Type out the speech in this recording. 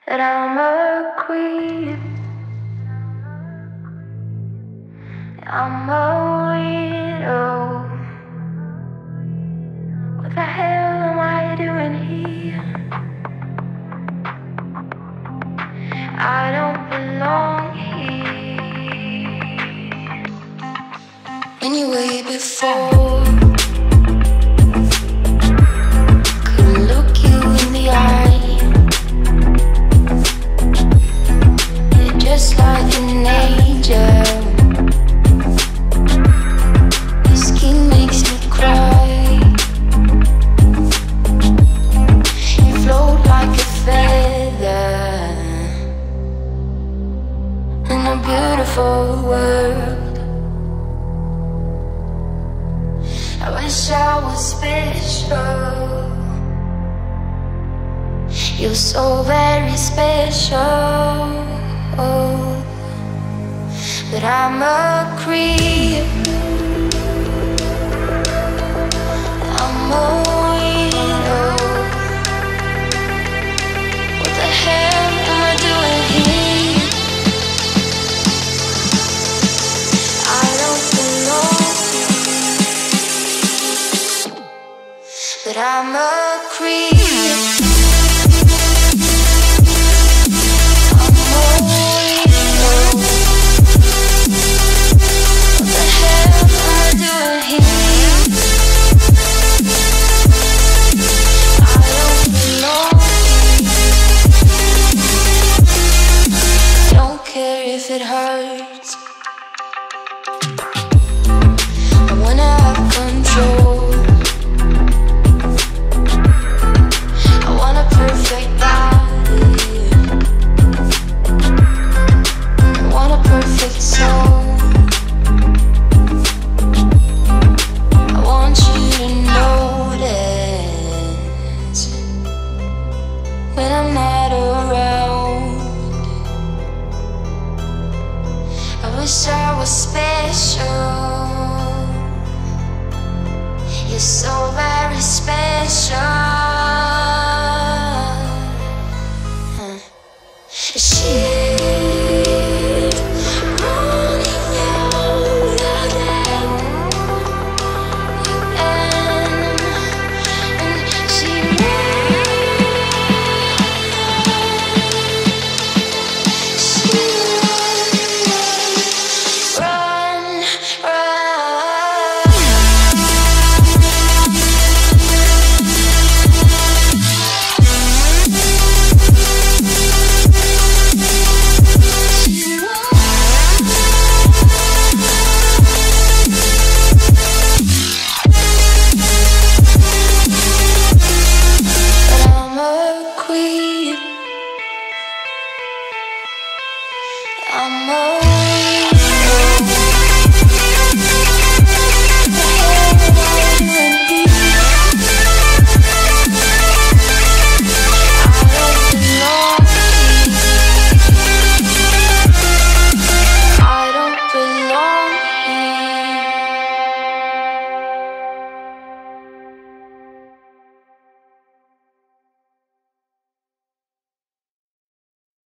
that I'm a creep, I'm a weirdo. What the hell am I doing here? I don't belong here. Anyway, before couldn't look you in the eye. You're just like an angel. Your skin makes me cry. You float like a feather in a beautiful world. I wish I was special. You're so very special. But I'm a creep, I'm a weirdo. What the hell am I doing here? I don't belong here. But I'm a